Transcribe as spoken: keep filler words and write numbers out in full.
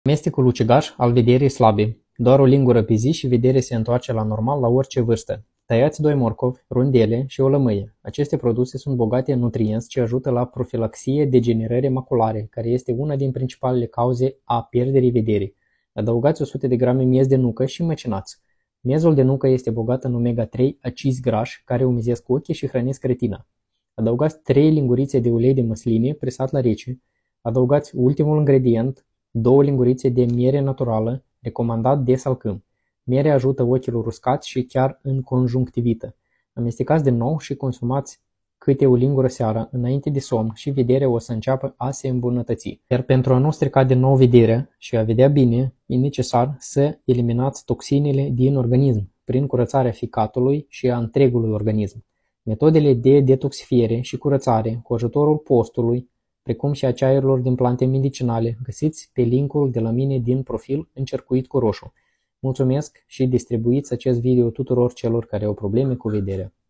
Amestecul ucigaș al vederii slabe. Doar o lingură pe zi și vederea se întoarce la normal la orice vârstă. Tăiați doi morcovi, rundele și o lămâie. Aceste produse sunt bogate în nutrienți ce ajută la profilaxie degenerării maculare, care este una din principalele cauze a pierderii vederii. Adăugați o sută de grame miez de nucă și măcinați. Miezul de nucă este bogat în omega trei, acizi grași care umezesc ochii și hrănesc retina. Adăugați trei lingurițe de ulei de măsline presat la rece. Adăugați ultimul ingredient, două lingurițe de miere naturală, recomandat de salcâm. Mierea ajută ochilor uscați și chiar în conjunctivită. Amestecați din nou și consumați câte o lingură seara, înainte de somn, și vederea o să înceapă a se îmbunătăți. Iar pentru a nu strica din nou vederea și a vedea bine, e necesar să eliminați toxinele din organism prin curățarea ficatului și a întregului organism. Metodele de detoxifiere și curățare cu ajutorul postului, precum și a ceaiurilor din plante medicinale, găsiți pe linkul de la mine din profil încercuit cu roșu. Mulțumesc și distribuiți acest video tuturor celor care au probleme cu vederea.